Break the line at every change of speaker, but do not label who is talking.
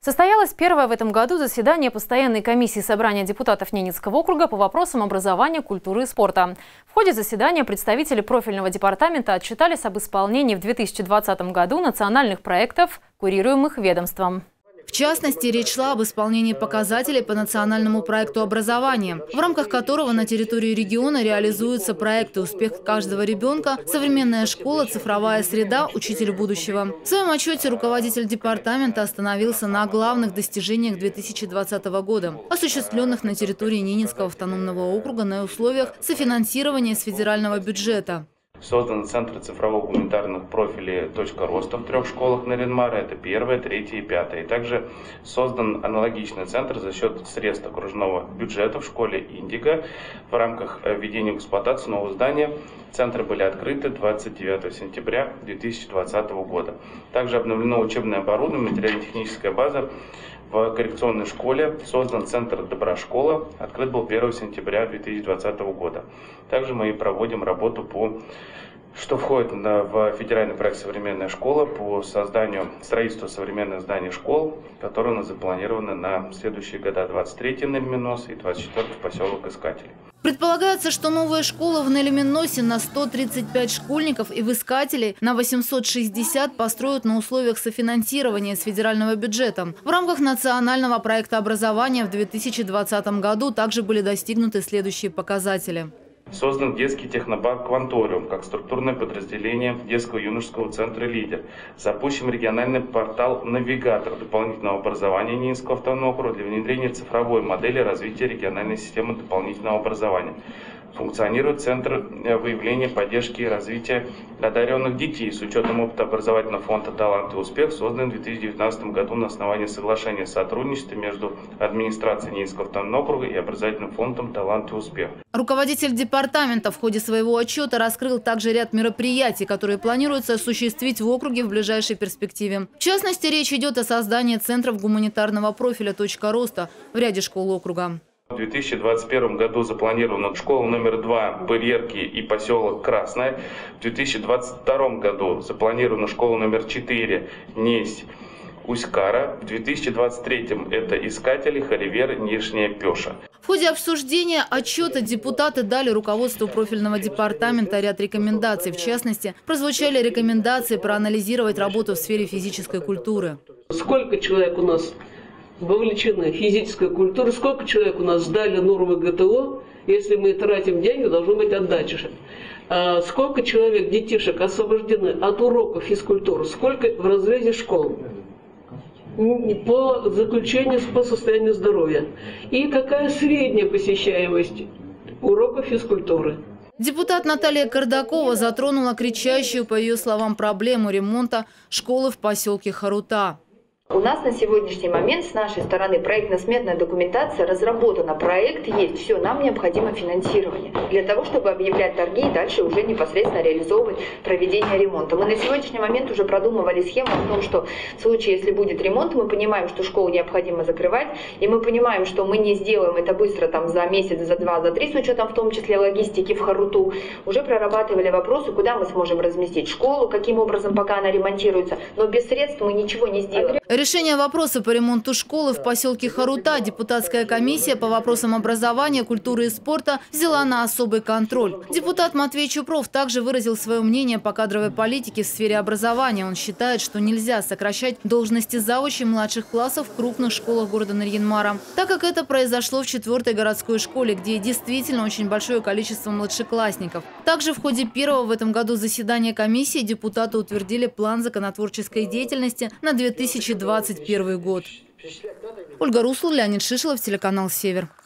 Состоялось первое в этом году заседание Постоянной комиссии собрания депутатов Ненецкого округа по вопросам образования, культуры и спорта. В ходе заседания представители профильного департамента отчитались об исполнении в 2020 году национальных проектов, курируемых ведомством.
В частности, речь шла об исполнении показателей по национальному проекту образования, в рамках которого на территории региона реализуются проекты «Успех каждого ребенка», «Современная школа», «Цифровая среда», «Учитель будущего». В своем отчете руководитель департамента остановился на главных достижениях 2020 года, осуществленных на территории Ненецкого автономного округа на условиях софинансирования с федерального бюджета.
Создан Центр цифрового гуманитарных профилей «Точка роста» в 3 школах Нарьян-Мара, это 1, 3 и 5. Также создан аналогичный центр за счет средств окружного бюджета в школе «Индиго». В рамках введения в эксплуатацию нового здания центры были открыты 29 сентября 2020 года. Также обновлено учебное оборудование, материально-техническая база. В коррекционной школе создан центр «Доброшкола», открыт был 1 сентября 2020 года. Также мы проводим работу что входит в федеральный проект «Современная школа» по созданию строительства современных зданий школ, которые у нас запланированы на следующие года: 23 Нельминос и 24 поселок Искателей.
Предполагается, что новая школа в Нельминосе на 135 школьников и в Искателей на 860 построят на условиях софинансирования с федерального бюджета. В рамках национального проекта образования в 2020 году также были достигнуты следующие показатели.
Создан детский технопарк «Кванториум» как структурное подразделение детского юношеского центра «Лидер». Запущен региональный портал «Навигатор» дополнительного образования Ненецкого автономного округа для внедрения цифровой модели развития региональной системы дополнительного образования. Функционирует Центр выявления, поддержки и развития одаренных детей с учетом опыта образовательного фонда «Талант и успех», создан в 2019 году на основании соглашения о сотрудничестве между администрацией Ненецкого автономного округа и образовательным фондом «Талант и успех».
Руководитель департамента в ходе своего отчета раскрыл также ряд мероприятий, которые планируется осуществить в округе в ближайшей перспективе. В частности, речь идет о создании центров гуманитарного профиля «Точка роста» в ряде школ округа.
В 2021 году запланирована школа номер 2 Барьерки и поселок Красное. В 2022 году запланирована школа номер 4 Несь Усть-Кара. В 2023 это Искатели, Харивер, Нижняя Пеша.
В ходе обсуждения отчета депутаты дали руководству профильного департамента ряд рекомендаций. В частности, прозвучали рекомендации проанализировать работу в сфере физической культуры.
Сколько человек у нас вовлечены в физическую культуру, сколько человек у нас сдали нормы ГТО, если мы тратим деньги, должна быть отдача. Сколько человек, детишек, освобождены от уроков физкультуры, сколько в разрезе школ по заключению по состоянию здоровья и какая средняя посещаемость уроков физкультуры.
Депутат Наталья Кардакова затронула кричащую, по ее словам, проблему ремонта школы в поселке Харута.
У нас на сегодняшний момент с нашей стороны проектно-сметная документация разработана, проект есть, все, нам необходимо финансирование для того, чтобы объявлять торги и дальше уже непосредственно реализовывать проведение ремонта. Мы на сегодняшний момент уже продумывали схему о том, что в случае, если будет ремонт, мы понимаем, что школу необходимо закрывать, и мы понимаем, что мы не сделаем это быстро, там, за месяц, за 2, за 3, с учетом в том числе логистики в Харуту. Уже прорабатывали вопросы, куда мы сможем разместить школу, каким образом, пока она ремонтируется, но без средств мы ничего не сделаем.
Решение вопроса по ремонту школы в поселке Харута депутатская комиссия по вопросам образования, культуры и спорта взяла на особый контроль. Депутат Матвей Чупров также выразил свое мнение по кадровой политике в сфере образования. Он считает, что нельзя сокращать должности завучей младших классов в крупных школах города Нарьян-Мара, так как это произошло в 4-й городской школе, где действительно очень большое количество младшеклассников. Также в ходе первого в этом году заседания комиссии депутаты утвердили план законотворческой деятельности на 2021 год. Ольга Руслан, Леонид Шишелов, телеканал «Север».